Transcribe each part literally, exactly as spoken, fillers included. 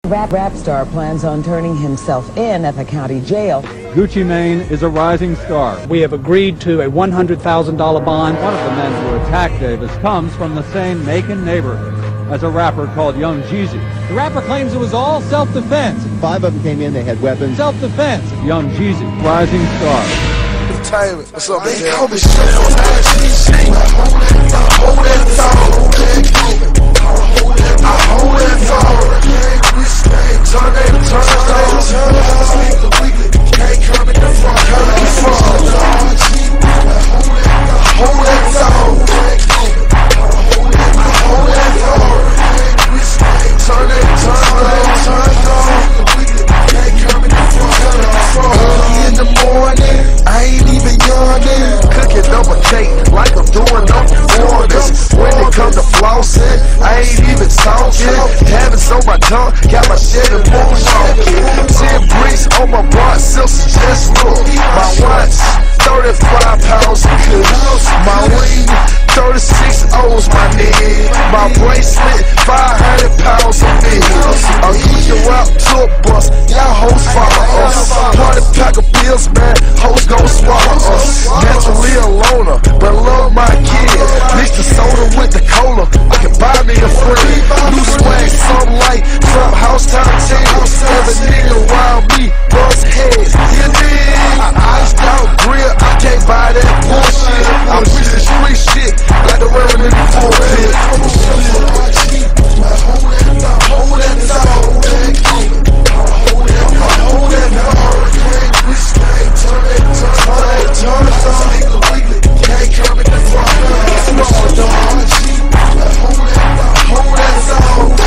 Rap, rap star plans on turning himself in at the county jail. Gucci Mane is a rising star. We have agreed to a one hundred thousand dollar bond. One of the men who attacked Davis comes from the same Macon neighborhood as a rapper called Young Jeezy. The rapper claims it was all self-defense. Five of them came in, they had weapons. Self-defense. Young Jeezy, rising star. Entertainment. What's up, man? They call me Chef on I G C. I hold that thought. I hold that thought. Turn that, turn that, turn that. Speak the weekly. Can't come in the front. Come in the front. Hold that thought. Hold that thought. Turn that, turn that, turn that. Can't come in the front. Come in the front. Early in the morning, I ain't even yawning. Cooking up a cake like I'm doing up before this. When it come to flossing, I ain't even talking. Habits on my tongue, got my shit and more talking. Ten bricks on my broad silks, just look. My watch, thirty-five pounds of kush. My ring, thirty-six O's, my nigga. My bracelet, five hundred pounds of me. A Gucci route tour bus, y'all hoes follow us. Party pack of pills, man, hoes gon' swallow us. Naturally a loner, but love my kids. Mix the soda with the cola, I can buy me a friend. New swag, some light, trap house time ten. Every nigga around me, bust heads. You dig? I iced out grill, I can't buy that bullshit. I preach the street shit, like the reverend in the pulpit. Hold that thought. Hold that thought. Turn that, turn that, turn that. Can't come in the front. Hold that thought. Hold that thought.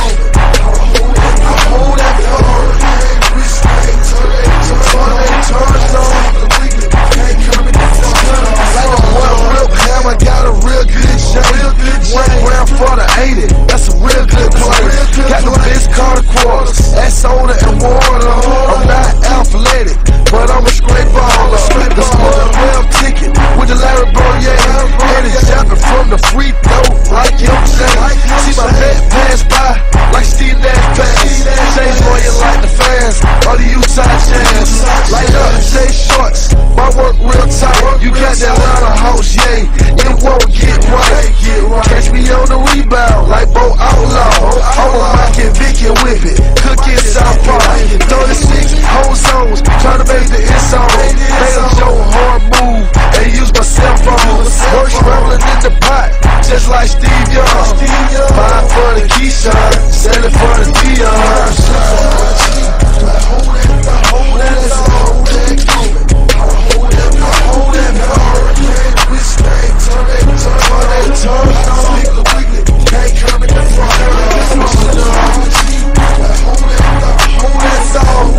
Turn that, turn that. Can't come in the front. Like a one real hammer, got a real good shape. One gram for the eighty, that's a real good play. Got the bitch called a quarter, that's soda and water. I'm not athletic, but I'm a straight baller. The small gram ticket with the Larry Bird, yeah. And it's jumping from the free throw like you say. See my back pass by like Steve Nash pass. Change lawyer like the fans, all the Utah Jazz. Light up, stay shorts, my work real tight. You got that line of house, yeah, it won't get right. Catch me on the rebound like Bo Outlaw. I'm a Mike and Vic and whip it, cook it South Park. thirty-six whole zones, try to make the end zone. Made a Joe hard move and use my cell phone. Work scrambling in the pot, just like Steve Young. Buy for the Keyshawn, sell it for the Dion. Hold that thought. Hold that thought. Turn that, turn that, turn that. Speak the weekly, can't come in the front. Hold that thought.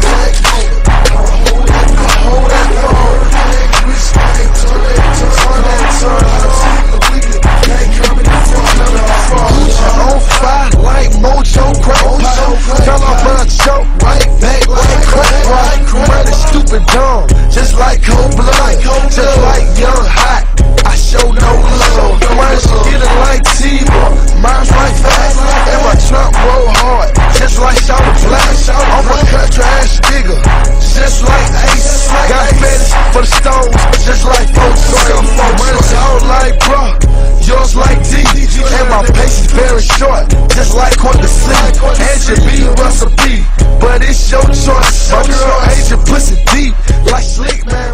Hold that thought. Turn that, turn that, turn that. Speak the weekly, can't come in the front. On fire like Mojo Crack Pie. Fell off my choke, right back like crack rock. Running stupid dumb, just like cold blood, just like young hot. I show no love. Mine's getting like T-Bar, mine's like fast, and my trunk roll hard, just like Shawty Black. I'm a country ass nigga, just like Ace. Got fetish for the stones, just like folks. Mine's all like bro, yours like D, and my pace is very short, just like Courtney C. And your B recipe, but it's your choice. My girl hates your pussy deep, like Slick Man.